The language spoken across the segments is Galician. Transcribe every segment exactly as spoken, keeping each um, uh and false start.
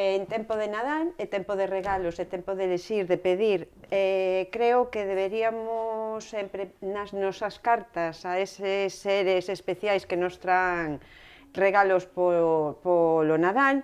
en tempo de Nadal, e tempo de regalos, e tempo de elexir, de pedir, eh, creo que deberíamos sempre nas nosas cartas a eses seres especiais que nos traen regalos po, polo Nadal,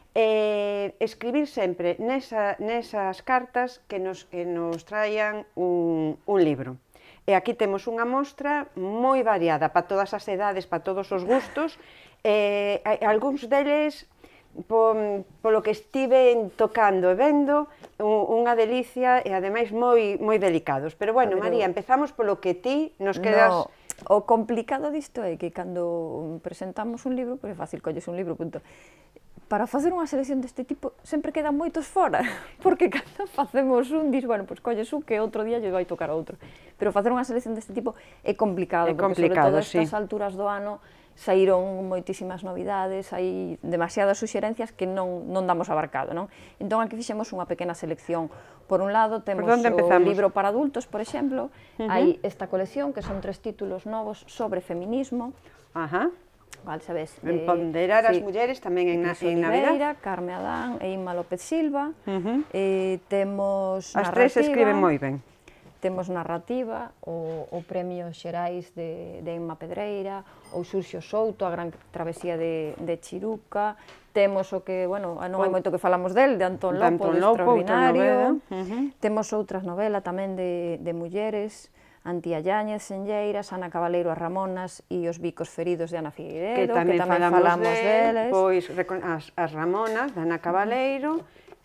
eh, escribir sempre nesa, nesas cartas que nos, que nos traian un, un libro. E aquí temos unha mostra moi variada para todas as edades, para todos os gustos, e eh, algúns deles, po, polo que estive tocando e vendo, unha delicia e ademais moi, moi delicados. Pero bueno, María, empezamos polo que ti nos quedas... No, o complicado disto é que cando presentamos un libro, pois é fácil, colles un libro, punto. Para facer unha selección deste tipo sempre quedan moitos fora, porque cando facemos un, dis, bueno, pois colles un que outro día lle vai tocar a outro. Pero facer unha selección deste tipo é complicado, é porque complicado, sobre todo estas sí. alturas do ano saíron moitísimas novidades, hai demasiadas suxerencias que non, non damos abarcado, non? Entón aquí fixemos unha pequena selección. Por un lado temos o libro para adultos, por exemplo, uh -huh. hai esta colección que son tres títulos novos sobre feminismo. Ajá. Val, sabes, Empoderar as mulleres tamén en, en Navidad. Carme Adán e Inma López Silva. Uh -huh. eh, temos as tres escriben moi ben. Temos narrativa, o, o Premio Xerais de, de Inma Pedreira, o Xurxo Souto, a gran travesía de, de Chiruca, temos o que, bueno, non hai moito que falamos del, de Antón Lopo, de Extraordinario, uh -huh. temos outras novelas tamén de, de mulleres, Antía Yáñez, Senlleiras, Ana Cabaleiro, As Ramonas e Os Bicos Feridos de Ana Figueiredo, que tamén, que tamén falamos, falamos de, deles. Pois, as, as Ramonas, de Ana Cabaleiro,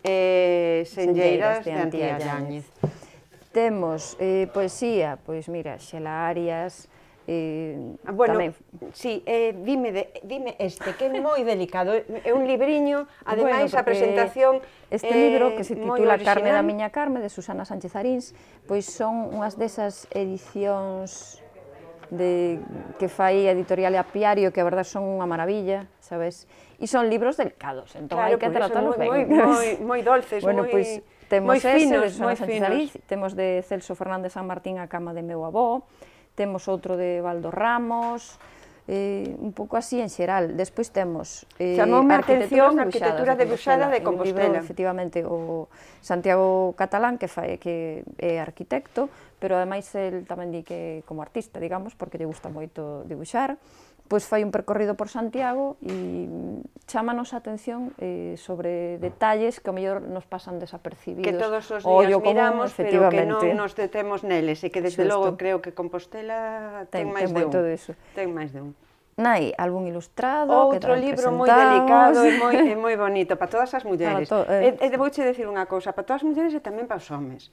e Senlleiras, de Antía Yáñez. Temos eh, poesía, pois mira, Xela Arias, eh, bueno, tamén... sí, eh, dime, de, dime este, que é moi delicado, é un libriño, ademais bueno, a presentación este eh, libro, que se titula Carme da miña Carme, de Susana Sánchez Arins, pois son unhas desas edicións de, que fai a editorial Apiario, que a verdade son unha maravilla, sabes? E son libros delicados, entón claro, hai que tratalos ben. Moi, moi, moi dolces, bueno, moi... Pues, temos moi ese, finos, de Susana Sánchez Arins, temos de Celso Fernández San Martín, A cama de meu avó, temos outro de Baldo Ramos, eh, un pouco así en xeral. Despois temos eh, chamoume a atención a arquitectura debuxada de Compostela. Libro, efectivamente, o Santiago Catalán, que, fai, que é arquitecto, pero ademais el tamén di que como artista, digamos, porque lle gusta moito dibuxar, pois fai un percorrido por Santiago e chámanos a atención eh, sobre detalles que ao mellor nos pasan desapercibidos. Que todos os días miramos, pero que non nos detemos neles, e que desde Xusto. logo creo que Compostela ten, ten máis ten de un. De ten máis de un. Nai, álbum ilustrado, outro libro moi delicado e moi, e moi bonito para todas as mulleres. To, eh. E, e vouche decir unha cousa, para todas as mulleres e tamén para os homes,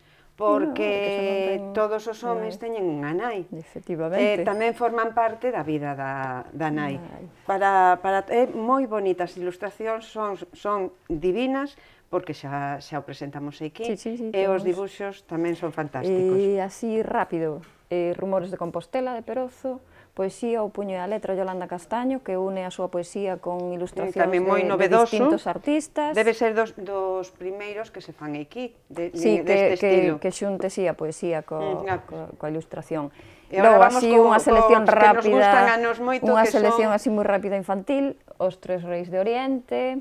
porque no, ten... todos os homes nai. teñen unha nai. Efectivamente. E tamén forman parte da vida da, da nai. nai. Para, para, é moi bonitas, as ilustracións son, son divinas, porque xa, xa o presentamos aquí, sí, sí, sí, e temos... os dibuixos tamén son fantásticos. E así rápido, eh, Rumores de Compostela, de Perozo, Poesía, O puño e a letra, Yolanda Castaño, que une a súa poesía con ilustracións de, de distintos artistas. Debe ser dos, dos primeiros que se fan aquí, de, sí, deste que, estilo. Que, que xunte sí, a poesía co, mm, co, coa ilustración. E agora vamos así, co, unha selección co, rápida, que nos gustan a nos moito, unha que selección son... así moi rápida infantil, Os tres reis de Oriente,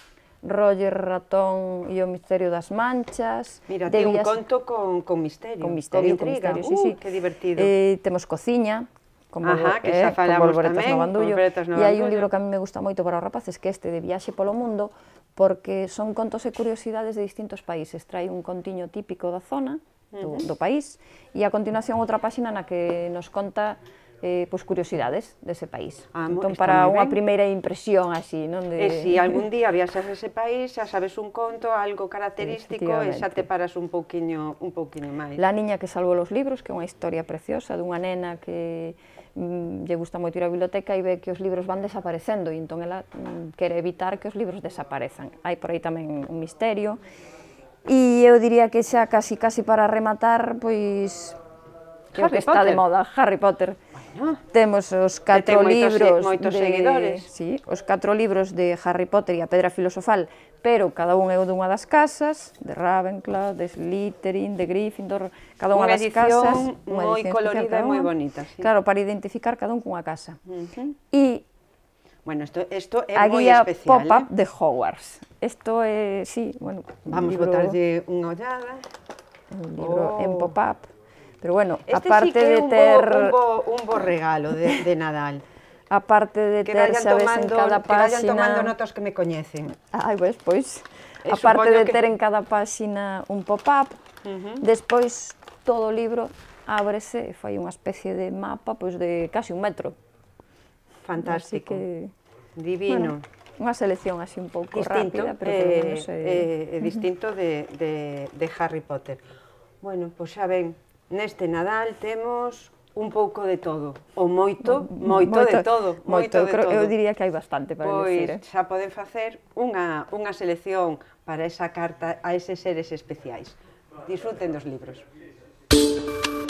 Roger Ratón e o misterio das manchas. Mira, ten un conto con, con misterio, con misterio, con intriga, con misterio, uh, sí, sí. Que divertido. Eh, temos Cociña, como Ajá, que xa falamos tamén, no Bandullo, no e hai un libro que a mí me gusta moito para os rapaces, que este de Viaxe polo mundo, porque son contos e curiosidades de distintos países, trae un contiño típico da zona, do, do país, e a continuación outra páxina na que nos conta eh, pois, curiosidades dese país. Ah, entón, para unha primeira impresión así, non? De... E se si algún día viaxas a ese país, xa sabes un conto, algo característico, e xa te paras un pouquiño, un pouquiño máis. La niña que salvou os libros, que é unha historia preciosa dunha nena que mm, lle gusta moito ir á biblioteca e ve que os libros van desaparecendo, e entón ela mm, quere evitar que os libros desaparezan. Hai por aí tamén un misterio. E eu diría que xa casi casi para rematar, pois, que o que está de moda, Harry Potter. Bueno, temos os catro libros moitos de, seguidores. Sí, os catro libros de Harry Potter e a Pedra Filosofal, pero cada un é dunha das casas, de Ravenclaw, de Slytherin, de Gryffindor, cada unha das casas, unha moi colorida e moi bonita, sí. Claro, para identificar cada un cunha casa. Uh -huh. E Bueno, isto, isto é a moi guía especial, pop-up eh? de Hogwarts. Isto é, sí, bueno, Vamos libro, botarlle unha ollada. un libro Oh. en pop-up. Pero bueno, Este aparte sí que é de un, ter... bo, un, bo, un bo regalo de, de Nadal. Aparte de Que ter, vayan, sabes, tomando, en cada que vayan tomando páxina... notas que me coñecen. Ai, pois, pois. E Aparte supoño de que- ter en cada páxina un pop-up, Ujú. despois todo o libro ábrese e fai unha especie de mapa pois de casi un metro. Fantástico. Así que, Divino. bueno, unha selección así un pouco Distinto, rápida, pero polo eh, menos é... eh, eh, distinto de, de, de Harry Potter. Bueno, pois xa ven, neste Nadal temos un pouco de todo, ou moito, moito, de todo, moito, moito, eu, de creo, todo. eu diría que hai bastante para Pois elegir, eh? xa poden facer unha, unha selección para esa carta a eses seres especiais. Disfruten dos libros.